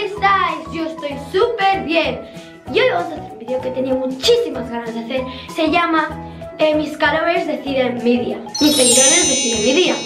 estáis? Yo estoy súper bien. Y hoy vamos a hacer un vídeo que tenía muchísimas ganas de hacer. Se llama Mis followers deciden mi día. Mis seguidores deciden mi día.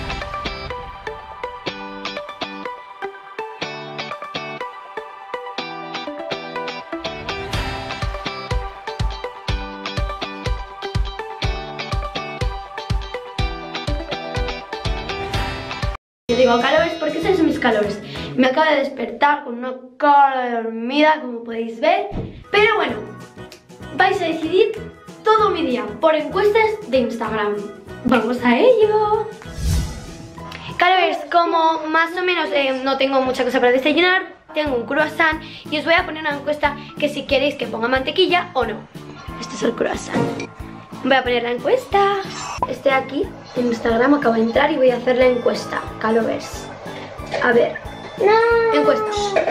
Yo digo calores porque sois mis calores. Me acabo de despertar con una cara dormida, como podéis ver. Pero bueno, vais a decidir todo mi día por encuestas de Instagram. ¡Vamos a ello! Calores, como más o menos no tengo mucha cosa para desayunar, tengo un croissant y os voy a poner una encuesta que si queréis que ponga mantequilla o no. Este es el croissant. Voy a poner la encuesta. Estoy aquí en Instagram, acabo de entrar y voy a hacer la encuesta. Calores. A ver. No. Encuesta.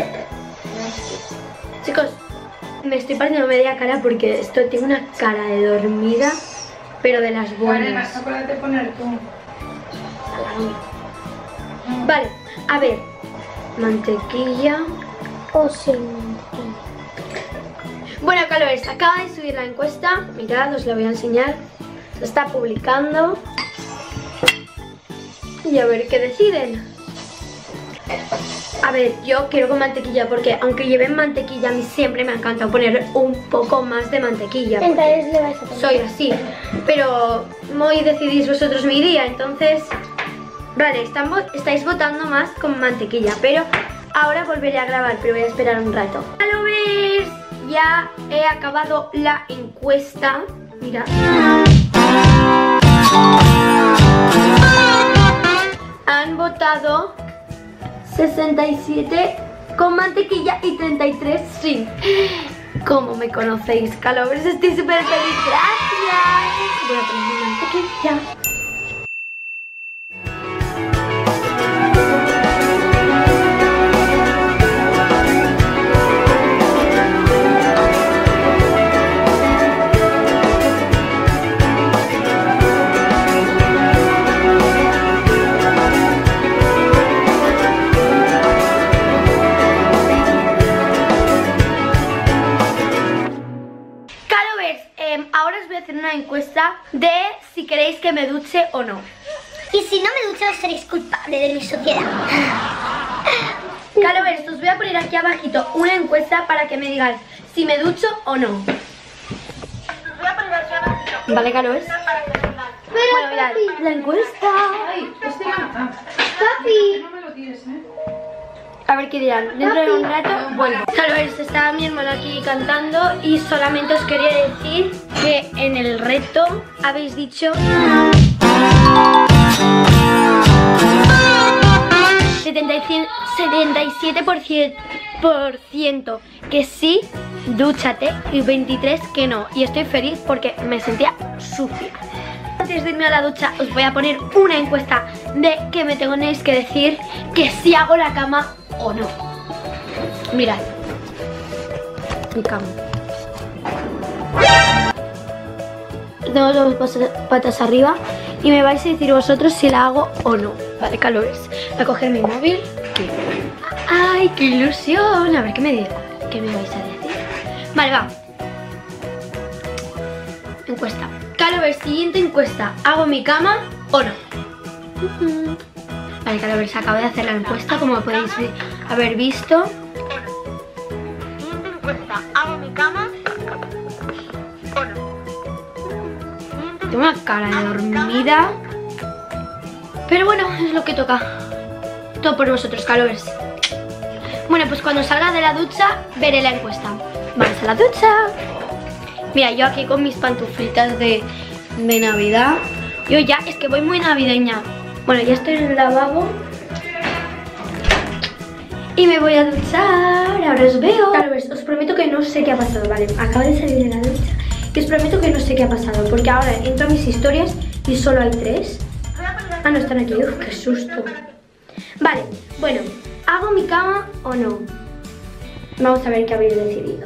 Chicos, me estoy partiendo media cara porque tengo una cara de dormida, pero de las buenas. Acuérdate de poner tú. Vale, a ver. Mantequilla o sin mantequilla. Bueno, calores, acaba de subir la encuesta. Mirad, os la voy a enseñar. Se está publicando. Y a ver qué deciden. A ver, yo quiero con mantequilla porque aunque lleven mantequilla, a mí siempre me ha encantado poner un poco más de mantequilla. Entonces le vais a poner. Soy así. Pero hoy decidís vosotros mi día, entonces... Vale, estáis votando más con mantequilla, pero ahora volveré a grabar, pero voy a esperar un rato. ¡Calores! Ya he acabado la encuesta. Mira. Han votado 67 con mantequilla y 33 sin. ¿Cómo me conocéis, calores? Estoy súper feliz. Gracias. Voy a poner mi mantequilla. Ahora os voy a hacer una encuesta de si queréis que me duche o no. Y si no me ducho, seréis culpable de mi suciedad. Calores, os voy a poner aquí abajito una encuesta para que me digáis si me ducho o no. Vale, calores. Bueno, mirad, la encuesta. Ay, Papi. no me lo tires, A ver qué dirán, dentro de un rato. Bueno, calores, estaba mi hermano aquí cantando y solamente os quería decir que en el reto habéis dicho 77% que sí, dúchate, y 23% que no. Y estoy feliz porque me sentía sucia. Antes de irme a la ducha os voy a poner una encuesta de que me tenéis que decir que si hago la cama o no. Mirad mi cama. Tengo las patas arriba y me vais a decir vosotros si la hago o no. Vale, calores. Voy a coger mi móvil. ¡Ay, qué ilusión! A ver, ¿qué me vais a decir? Vale, va. Encuesta. Calores, siguiente encuesta. ¿Hago mi cama o no? Vale, calores, acabo de hacer la encuesta, como podéis haber visto. Siguiente encuesta. ¿Hago mi cama o no? Tengo una cara de dormida. Pero bueno, es lo que toca. Todo por vosotros, calores. Bueno, pues cuando salga de la ducha veré la encuesta. Vamos a la ducha. Mira, yo aquí con mis pantuflitas de Navidad. Yo ya, es que voy muy navideña. Bueno, ya estoy en el lavabo y me voy a duchar. Ahora os veo. Calores, os prometo que no sé qué ha pasado. Vale, acabo de salir de la ducha. Y os prometo que no sé qué ha pasado, porque ahora entro a mis historias y solo hay 3. Ah, no están aquí. Uf, qué susto. Vale, bueno, ¿hago mi cama o no? Vamos a ver qué habéis decidido.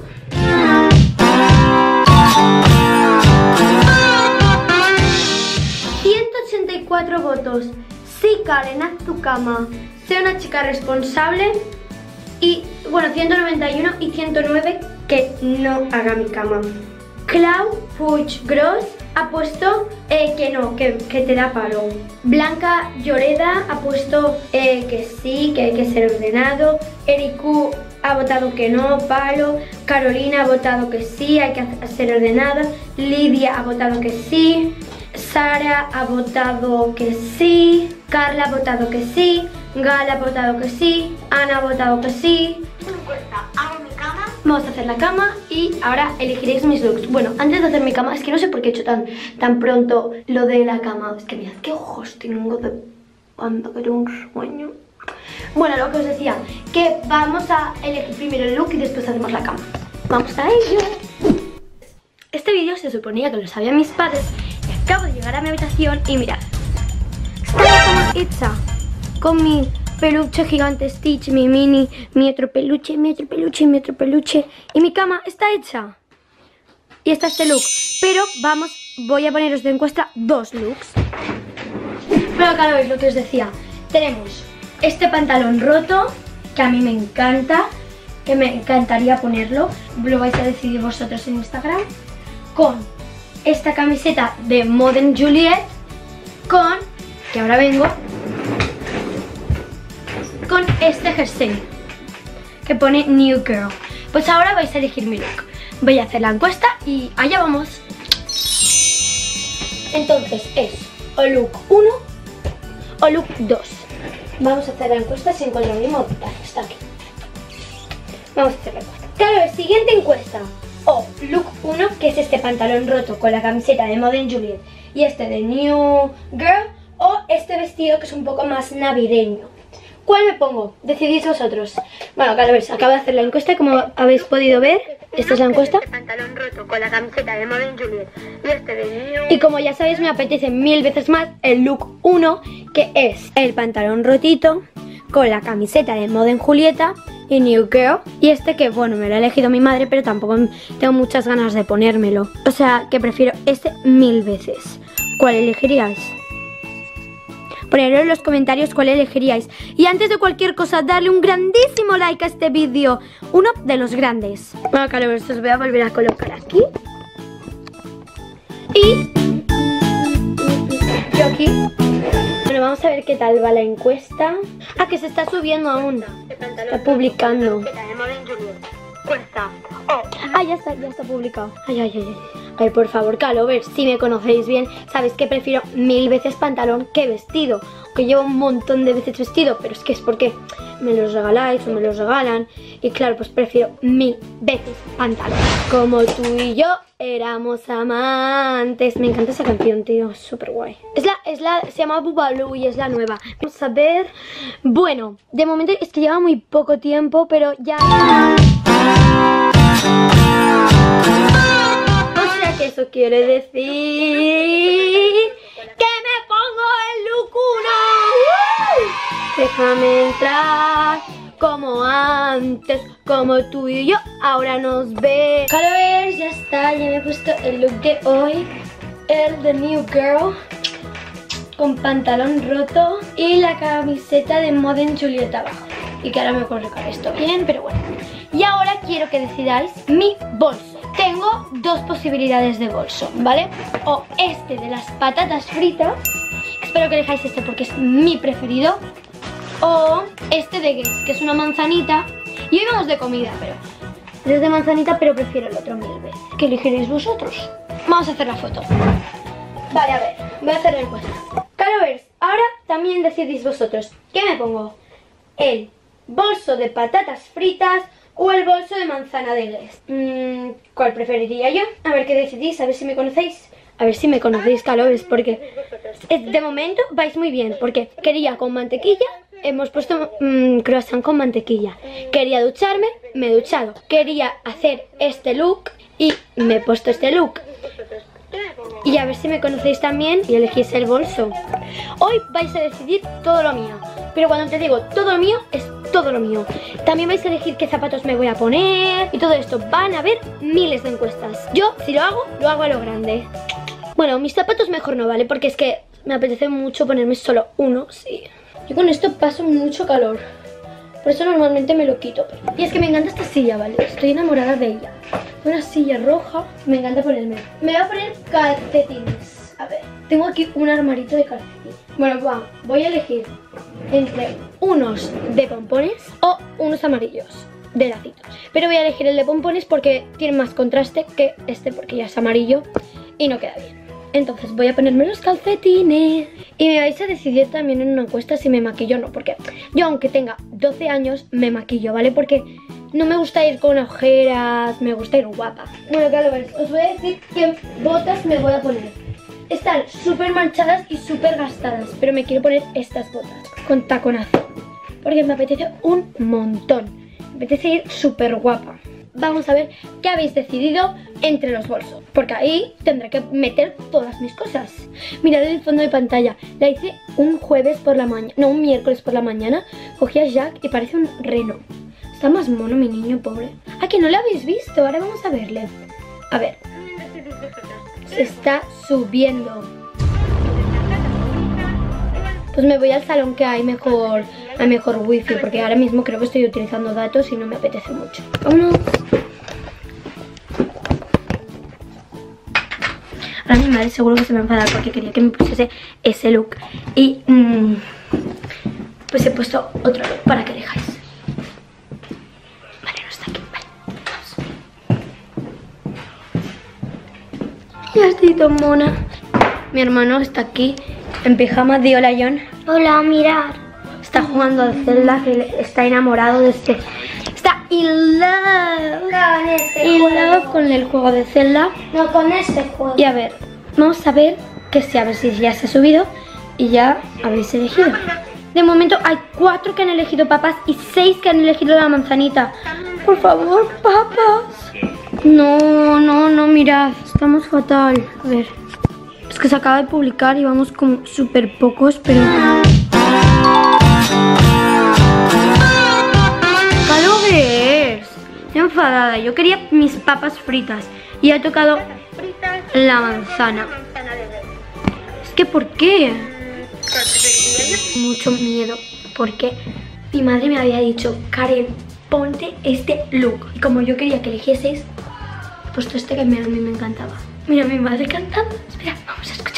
184 votos. Sí, Karen, haz tu cama. Sé una chica responsable. Y bueno, 191 y 109 que no haga mi cama. Clau Puiggròs ha puesto que no, que te da palo. Blanca Lloreda ha puesto que sí, que hay que ser ordenado. Ericu ha votado que no, palo. Carolina ha votado que sí, hay que ser ordenada. Lidia ha votado que sí. Sara ha votado que sí. Carla ha votado que sí. Gala ha votado que sí. Ana ha votado que sí. Hago mi cama. Vamos a hacer la cama y ahora elegiréis mis looks. Bueno, antes de hacer mi cama, es que no sé por qué he hecho tan pronto lo de la cama. Es que mirad qué ojos tengo de cuando quiero un sueño. Bueno, lo que os decía, que vamos a elegir primero el look y después hacemos la cama. Vamos a ello. Este vídeo se suponía que lo sabían mis padres y acabo de llegar a mi habitación y mirad. Está la cama hecha con mi peluche gigante Stitch, mi otro peluche, y mi cama está hecha. Y está este look. Pero voy a poneros de encuesta dos looks. Pero claro, es lo que os decía. Tenemos este pantalón roto, que a mí me encanta, que me encantaría ponerlo. Lo vais a decidir vosotros en Instagram. Con esta camiseta de Modern Juliet, que ahora vengo, con este jersey que pone New Girl. Pues ahora vais a elegir mi look. Voy a hacer la encuesta y allá vamos. Entonces es o look 1 o look 2. Vamos a hacer la encuesta si encuentro el mismo. Está aquí. Vamos a hacer la encuesta. Claro, siguiente encuesta. O look 1, que es este pantalón roto con la camiseta de Modern Juliet y este de New Girl, o este vestido que es un poco más navideño. ¿Cuál me pongo? Decidís vosotros. Bueno, claro, acabo de hacer la encuesta, como habéis podido ver. Esta es la encuesta. Este pantalón roto con la camiseta de Modern Juliet y este de New. Y como ya sabéis, me apetece 1000 veces más el look 1, que es el pantalón rotito con la camiseta de Modern Julieta y New Girl. Y este que, bueno, me lo ha elegido mi madre, pero tampoco tengo muchas ganas de ponérmelo. O sea, que prefiero este 1000 veces. ¿Cuál elegiríais? Ponedlo en los comentarios cuál elegiríais. Y antes de cualquier cosa, darle un grandísimo like a este vídeo. Uno de los grandes. Bueno, claro, esto os voy a volver a colocar aquí. Y yo aquí. Bueno, vamos a ver qué tal va la encuesta. Ah, que se está subiendo aún. Está publicando. Ah, ya está publicado. Ay. A ver, por favor, Calover, si me conocéis bien, sabéis que prefiero 1000 veces pantalón que vestido. Que llevo un montón de veces vestido, pero es que es porque me los regaláis o me los regalan. Y claro, pues prefiero 1000 veces pantalón. Como tú y yo éramos amantes. Me encanta esa canción, tío, es súper guay. Se llama Boobaloo y es la nueva. Vamos a ver. Bueno, de momento es que lleva muy poco tiempo, pero ya... Que eso quiere decir que me pongo el look 1. Déjame entrar como antes, como tú y yo ahora nos ves. Colors, ya está, ya me he puesto el look de hoy, el de New Girl, con pantalón roto y la camiseta de Modern Juliet abajo. Y que ahora me voy a colocar esto bien, pero bueno. Y ahora quiero que decidáis mi bolso. Tengo dos posibilidades de bolso, ¿vale? O este de las patatas fritas. Espero que elijáis este porque es mi preferido. O este de Guess, que es una manzanita. Y hoy vamos de comida, pero es de manzanita, pero prefiero el otro 1000 veces. ¿Qué elegiréis vosotros? Vamos a hacer la foto. Vale, a ver, voy a hacer la encuesta. Carovers, ahora también decidís vosotros. ¿Qué me pongo? ¿El bolso de patatas fritas o el bolso de manzana de Guess? ¿Cuál preferiría yo? A ver qué decidís, a ver si me conocéis. A ver si me conocéis, Calovers, porque de momento vais muy bien. Porque quería con mantequilla, hemos puesto croissant con mantequilla. Quería ducharme, me he duchado. Quería hacer este look y me he puesto este look. Y a ver si me conocéis también y elegís el bolso. Hoy vais a decidir todo lo mío. Pero cuando te digo todo lo mío, es todo lo mío. También vais a elegir qué zapatos me voy a poner y todo esto. Van a haber miles de encuestas. Yo, si lo hago a lo grande. Bueno, mis zapatos mejor no, ¿vale? Porque es que me apetece mucho ponerme solo uno, sí. Yo con esto paso mucho calor. Por eso normalmente me lo quito. Y es que me encanta esta silla, ¿vale? Estoy enamorada de ella. Una silla roja, me encanta ponerme. Me voy a poner calcetines. A ver, tengo aquí un armarito de calcetines. Bueno, voy a elegir entre unos de pompones o unos amarillos de lacitos. Pero voy a elegir el de pompones porque tiene más contraste que este, porque ya es amarillo y no queda bien. Entonces voy a ponerme los calcetines. Y me vais a decidir también en una encuesta si me maquillo o no, porque yo, aunque tenga 12 años, me maquillo, ¿vale? Porque no me gusta ir con ojeras, me gusta ir guapa. Bueno, Calovers, os voy a decir qué botas me voy a poner. Están súper manchadas y súper gastadas, pero me quiero poner estas botas con taconazo, porque me apetece un montón. Me apetece ir súper guapa. Vamos a ver qué habéis decidido entre los bolsos, porque ahí tendré que meter todas mis cosas. Mirad el fondo de pantalla. La hice un jueves por la mañana, no, un miércoles por la mañana. Cogí a Jack y parece un reno. Está más mono mi niño, pobre. ¿A que no lo habéis visto? Ahora vamos a verle. A ver. Se está subiendo. Pues me voy al salón que hay mejor wifi, porque ahora mismo creo que estoy utilizando datos y no me apetece mucho. Vámonos. Ahora mi madre seguro que se me enfada porque quería que me pusiese ese look. Y pues he puesto otro look para que elijáis. Vale, no está aquí. Vale, vamos. Ya estoy tan mona. Mi hermano está aquí en pijama de Hola John. Hola, mirad. Está jugando al Zelda, que está enamorado de este. Está in love con el juego de Zelda. No, con este juego. Y a ver, vamos a ver a ver si ya se ha subido y ya habéis elegido. De momento hay 4 que han elegido papas y 6 que han elegido la manzanita. Por favor, papas. No, mirad, estamos fatal. A ver, es que se acaba de publicar y vamos como súper pocos, pero... ¡Calovers! Estoy enfadada, yo quería mis papas fritas y ha tocado la manzana. Es que ¿por qué? Mucho miedo, porque mi madre me había dicho: Karen, ponte este look. Y como yo quería que eligieseis, he puesto este que a mí me encantaba. Mira a mi madre cantando. Espera, vamos a escuchar.